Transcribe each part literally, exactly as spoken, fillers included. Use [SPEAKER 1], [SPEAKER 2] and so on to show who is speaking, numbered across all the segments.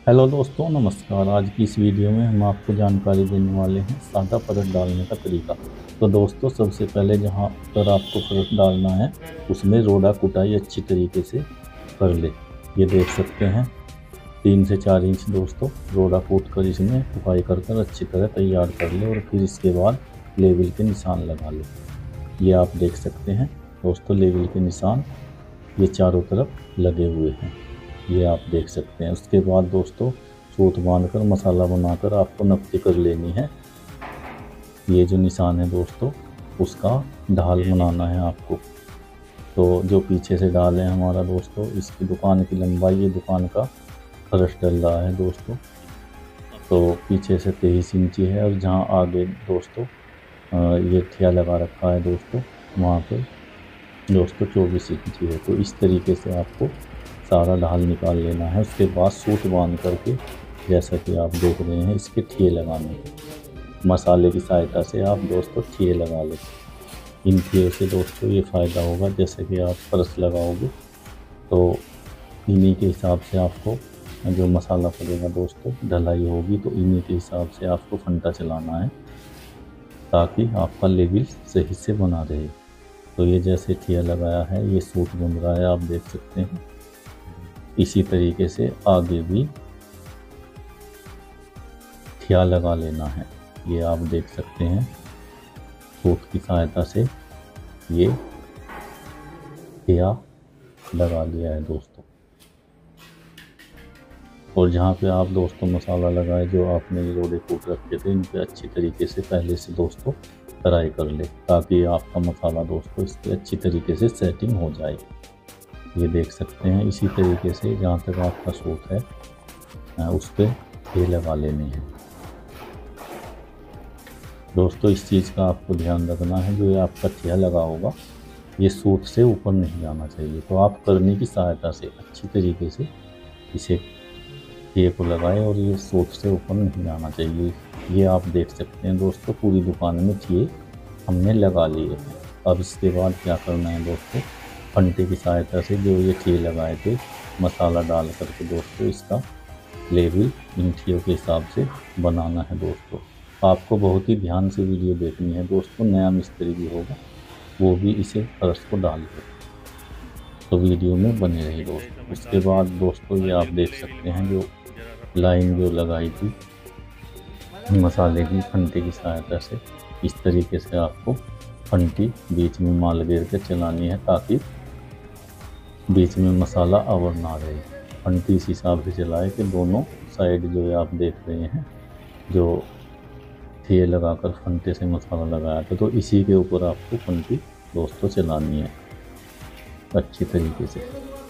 [SPEAKER 1] Hello दोस्तों, नमस्कार। आज की इस वीडियो में हम आपको जानकारी देने वाले हैं सादा परत डालने का तरीका। तो दोस्तों, सबसे पहले जहां पर आपको परत डालना है उसमें रोड़ा कुटाई अच्छी तरीके से कर ले। ये देख सकते हैं, तीन से चार इंच दोस्तों रोड़ा कूट कर इसमें कुटाई कर कर अच्छी तरह तैयार कर ले और फिर इसके बाद लेवल के निशान लगा ले। ये आप देख सकते हैं दोस्तों, लेवल के निशान ये चारों तरफ लगे हुए हैं। ये आप देख सकते हैं। उसके बाद दोस्तों, सूत बांधकर मसाला बनाकर आपको नक्की कर लेनी है। ये जो निशान है दोस्तों, उसका ढाल बनाना है आपको। तो जो पीछे से ढाल है हमारा दोस्तों, इसकी दुकान की लंबाई, ये दुकान का फर्श डल रहा है दोस्तों। तो पीछे से तेईस इंची है और जहाँ आगे दोस्तों ये ठिया लगा रखा है दोस्तों, वहाँ पे दोस्तों चौबीस इंची है। तो इस तरीके से आपको सारा ढाल निकाल लेना है। उसके बाद सूत बांध करके, जैसा कि आप देख रहे हैं, इसके ठिए लगाने हैं। मसाले की सहायता से आप दोस्तों ठिए लगा लें। इन ठिए से दोस्तों ये फ़ायदा होगा, जैसे कि आप फर्श लगाओगे तो इन्हीं के हिसाब से आपको जो मसाला पड़ेगा दोस्तों, ढलाई होगी तो इन्हीं के हिसाब से आपको फंटा चलाना है ताकि आपका लेवल सही से बना रहे। तो ये जैसे ठिया लगाया है, ये सूत बन रहा है, आप देख सकते हैं। इसी तरीके से आगे भी ठिया लगा लेना है। ये आप देख सकते हैं, सूत की सहायता से ये ठिया लगा लिया है दोस्तों। और जहाँ पे आप दोस्तों मसाला लगाए, जो आपने ये रोड़े कूट रखे थे, इन पे अच्छी तरीके से पहले से दोस्तों फ्राई कर ले, ताकि आपका मसाला दोस्तों इस पर अच्छी तरीके से सेटिंग हो जाए। ये देख सकते हैं। इसी तरीके से जहाँ तक आपका सूत है उस पर ठिए लगा लेने हैं दोस्तों। इस चीज़ का आपको ध्यान रखना है, जो ये आपका ठिया लगा होगा ये सूत से ऊपर नहीं जाना चाहिए। तो आप करने की सहायता से अच्छी तरीके से इसे ठिए को लगाएं और ये सूत से ऊपर नहीं जाना चाहिए। ये आप देख सकते हैं दोस्तों, पूरी दुकान में ठिए हमने लगा लिए हैं। अब इसके बाद क्या करना है दोस्तों, फंटे की सहायता से जो ये ठिए लगाए थे मसाला डाल करके दोस्तों, इसका लेवल इन ठियों के हिसाब से बनाना है दोस्तों। आपको बहुत ही ध्यान से वीडियो देखनी है दोस्तों। नया मिस्त्री भी होगा, वो भी इसे फर्श को डाल दे, तो वीडियो में बने रही दोस्तों। उसके बाद दोस्तों ये आप देख सकते हैं, जो लाइन जो लगाई थी मसाले की फंटे की सहायता से, इस तरीके से आपको फंटी बीच में माल घेर के चलानी है, ताकि बीच में मसाला अवर ना रहे। फंटी इस हिसाब से चलाए कि दोनों साइड जो है आप देख रहे हैं, जो ठिए लगाकर फंटे से मसाला लगाया था, तो इसी के ऊपर आपको फंटी दोस्तों चलानी है अच्छी तरीके से।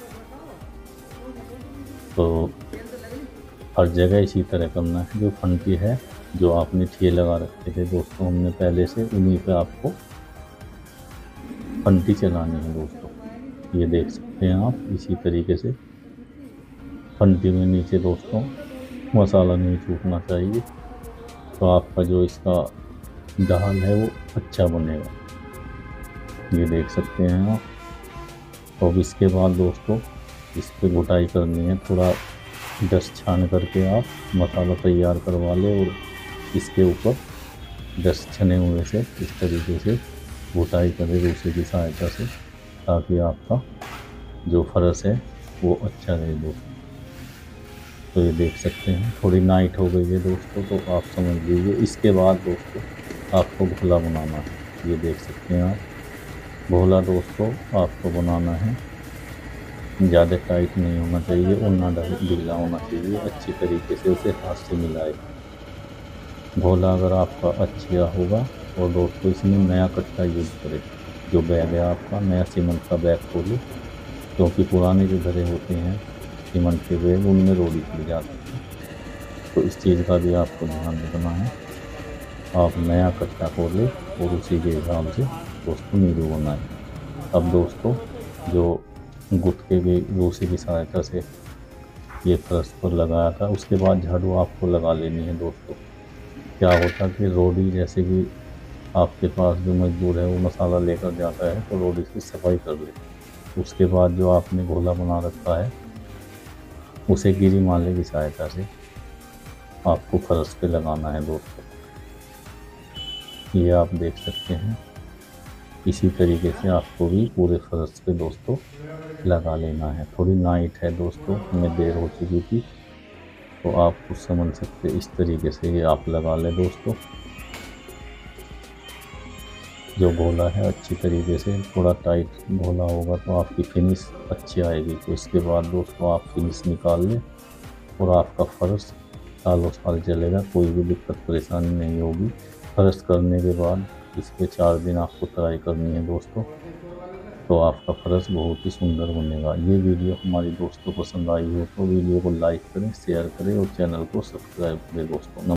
[SPEAKER 1] तो हर जगह इसी तरह करना है। जो फंटी है, जो आपने ठिए लगा रखे थे दोस्तों हमने पहले से, उन्हीं पे आपको फंटी चलानी है दोस्तों। ये देख सकते हैं आप, इसी तरीके से फंटी में नीचे दोस्तों मसाला नहीं छूटना चाहिए, तो आपका जो इसका ढाल है वो अच्छा बनेगा। ये देख सकते हैं आप। और इसके बाद दोस्तों इस पर घुटाई करनी है, थोड़ा डस्ट छान करके आप मसाला तैयार करवा ले और इसके ऊपर डस्ट छने हुए से इस तरीके से घुटाई करें रूसे की सहायता से, ताकि आपका जो फर्श है वो अच्छा रहे दोस्तों। तो ये देख सकते हैं, थोड़ी नाइट हो गई है दोस्तों, तो आप समझ लीजिए। इसके बाद दोस्तों आपको भोला बनाना है। ये देख सकते हैं आप, भोला दोस्तों आपको बनाना है, ज़्यादा टाइट नहीं होना चाहिए और ना ढीला होना चाहिए। अच्छी तरीके से उसे हाथ से मिलाए। भोला अगर आपका अच्छा होगा और दोस्तों इसमें नया कट्टा यूज़ करें। जो बैग है आपका, नया सीमेंट का बैग खोले, क्योंकि पुराने जो घरे होते हैं सीमेंट के बैग, उनमें रोड़ी पड़ जाती है। तो इस चीज़ का भी आपको ध्यान रखना है। आप नया कट्टा खोले और उसी के हिसाब से दोस्तों नींबू बनाए। अब दोस्तों जो गुटके की रूसी की सहायता से ये फर्श पर लगाया था, उसके बाद झाड़ू आपको लगा लेनी है दोस्तों। क्या होता कि रोड़ी, जैसे कि आपके पास जो मजदूर है वो मसाला लेकर जाता है, तो रोड़ी की सफाई कर ले। उसके बाद जो आपने घोला बना रखा है उसे गिरी माले की सहायता से आपको फर्श पे लगाना है दोस्तों। ये आप देख सकते हैं। इसी तरीके से आपको भी पूरे फर्श पे दोस्तों लगा लेना है। थोड़ी नाइट है दोस्तों, हमें देर हो चुकी थी, तो आप कुछ समझ सकते इस तरीके से ये आप लगा लें दोस्तों। जो घोला है अच्छी तरीके से थोड़ा टाइट घोला होगा तो आपकी फिनिश अच्छी आएगी। तो इसके बाद दोस्तों आप फिनिश निकाल लें और आपका फर्श सालों साल चलेगा, कोई भी दिक्कत परेशानी नहीं होगी। फर्श करने के बाद इस पे चार दिन आपको ट्राई करनी है दोस्तों, तो आपका फर्श बहुत ही सुंदर बनेगा। ये वीडियो हमारी दोस्तों पसंद आई हो तो वीडियो को लाइक करें, शेयर करें और चैनल को सब्सक्राइब करें दोस्तों।